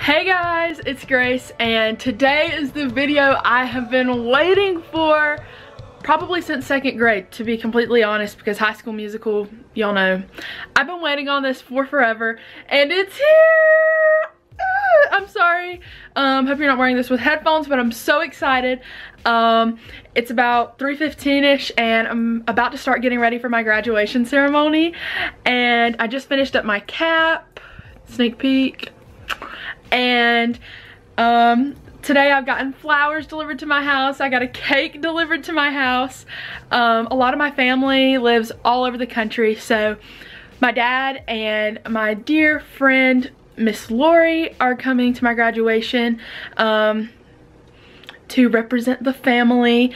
Hey guys, it's Grace, and today is the video I have been waiting for probably since 2nd grade, to be completely honest, because High School Musical, y'all know. I've been waiting on this for forever, and it's here! I'm sorry. Hope you're not wearing this with headphones, but I'm so excited. It's about 3:15ish, and I'm about to start getting ready for my graduation ceremony, and I just finished up my cap, sneak peek. And today I've gotten flowers delivered to my house. I got a cake delivered to my house. A lot of my family lives all over the country, so my dad and my dear friend Miss Lori are coming to my graduation to represent the family.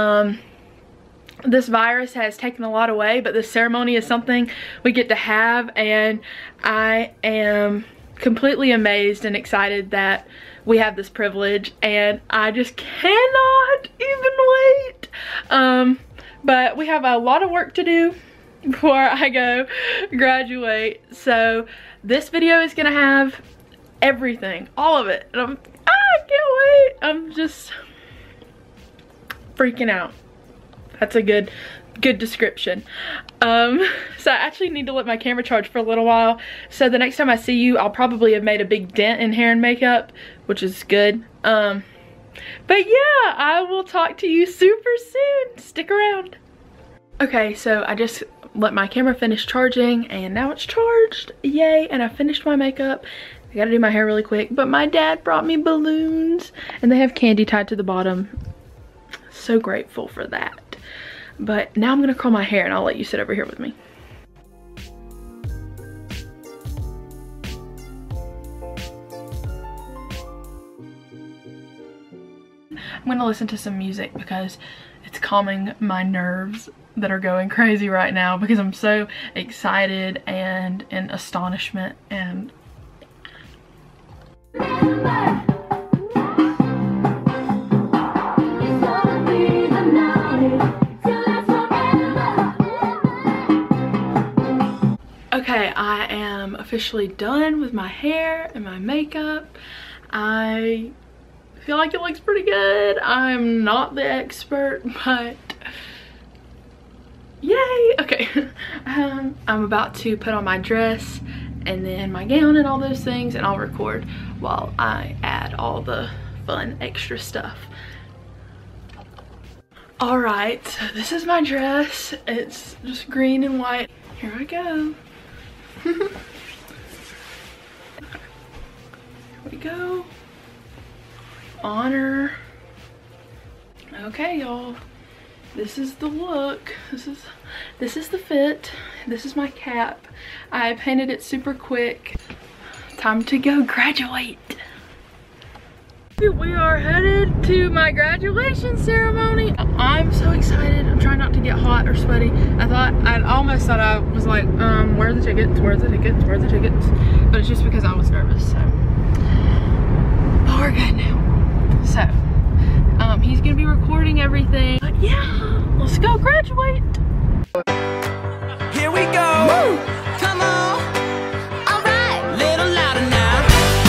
This virus has taken a lot away, but this ceremony is something we get to have, and I am completely amazed and excited that we have this privilege, and I just cannot even wait. But we have a lot of work to do before I go graduate, so this video is gonna have everything, all of it, and I can't wait. I'm just freaking out. That's a good description. So I actually need to let my camera charge for a little while, so the next time I see you I'll probably have made a big dent in hair and makeup, which is good. But yeah, I will talk to you super soon. Stick around. Okay, so I just let my camera finish charging, and now it's charged. Yay. And I finished my makeup. I gotta do my hair really quick, but my dad brought me balloons, and they have candy tied to the bottom. So grateful for that. But now I'm gonna curl my hair, and I'll let you sit over here with me. I'm gonna listen to some music because it's calming my nerves that are going crazy right now, because I'm so excited and in astonishment and okay, I am officially done with my hair and my makeup. I feel like it looks pretty good. I'm not the expert, but yay! Okay, I'm about to put on my dress and then my gown and all those things, and I'll record while I add all the fun extra stuff. Alright, so this is my dress. It's just green and white. Here I go. Here we go. Honor. Okay, y'all, this is the look. This is the fit. This is my cap. I painted it super quick. Time to go graduate. We are headed to my graduation ceremony. I'm so excited. I'm trying not to get hot or sweaty. I almost thought I was like, where are the tickets? Where are the tickets? Where are the tickets? But it's just because I was nervous, so. But we're good now. So, he's gonna be recording everything. But yeah, let's go graduate. Here we go. Woo! Come on. All right. Little louder now.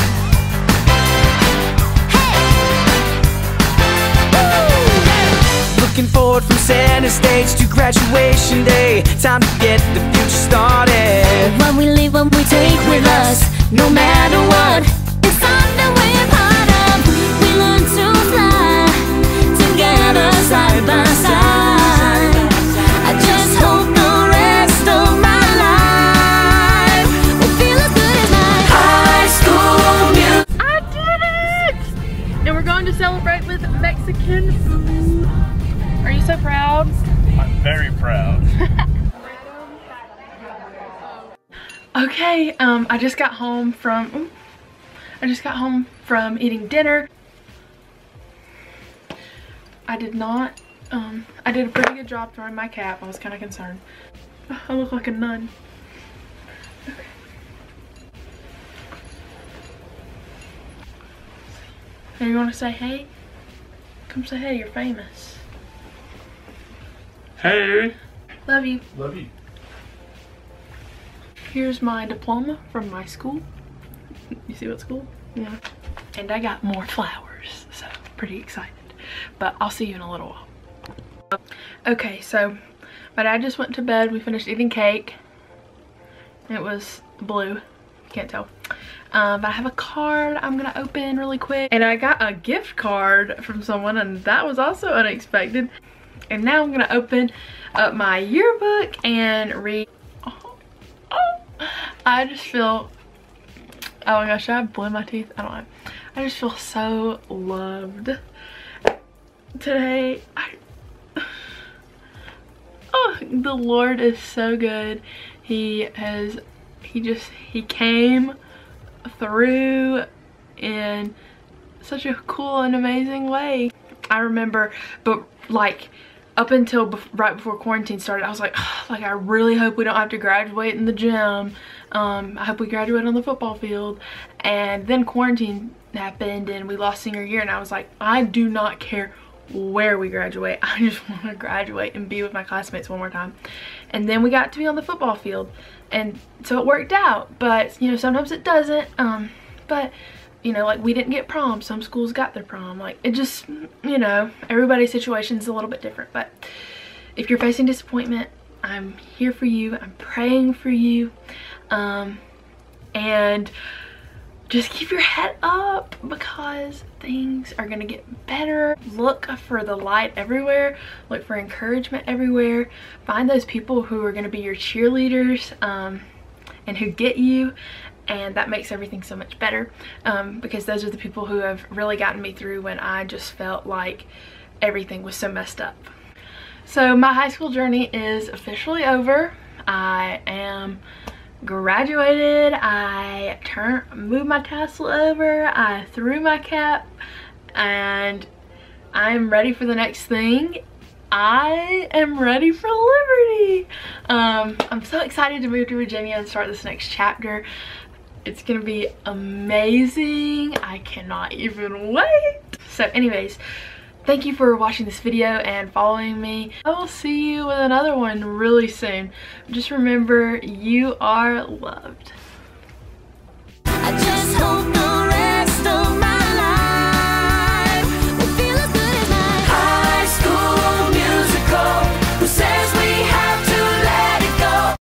Looking forward from center stage to graduation day. Time to get the future started. When we leave, what we take with us, no matter what, it's something we're part of. We learn to fly together, side by side. I just hope the rest of my life will feel as good as my high school music. I did it! And we're going to celebrate with Mexican food. Are you so proud? I'm very proud. Okay, I just got home from eating dinner. I did a pretty good job throwing my cap. I was kind of concerned. I look like a nun. Okay. Hey, you want to say hey? Come say hey, you're famous. Hey. Love you. Love you. Here's my diploma from my school. You see what school? Yeah. And I got more flowers, so pretty excited. But I'll see you in a little while. Okay, so my dad just went to bed. We finished eating cake. It was blue, can't tell. But I have a card I'm gonna open really quick. And I got a gift card from someone, and that was also unexpected. And now I'm gonna open up my yearbook and read. I just feel, oh my gosh, should I blue my teeth? I don't know. I just feel so loved today. Oh, the Lord is so good. He came through in such a cool and amazing way. I remember, but like up until right before quarantine started, I was like, oh, I really hope we don't have to graduate in the gym. I hope we graduate on the football field. And then quarantine happened and we lost senior year, and I was like, I do not care where we graduate. I just want to graduate and be with my classmates one more time. And then we got to be on the football field, and so it worked out. But you know, sometimes it doesn't. But you know, like we didn't get prom. Some schools got their prom. Like it just, you know, everybody's situation is a little bit different. But if you're facing disappointment, I'm here for you. I'm praying for you. And just keep your head up, because things are gonna get better. Look for the light everywhere. Look for encouragement everywhere. Find those people who are gonna be your cheerleaders, and who get you. And that makes everything so much better, because those are the people who have really gotten me through when I just felt like everything was so messed up. So my high school journey is officially over. I am graduated. I moved my tassel over. I threw my cap, and I'm ready for the next thing. I am ready for liberty. I'm so excited to move to Virginia and start this next chapter. It's gonna be amazing. I cannot even wait. So anyways, thank you for watching this video and following me. I will see you with another one really soon. Just remember, you are loved.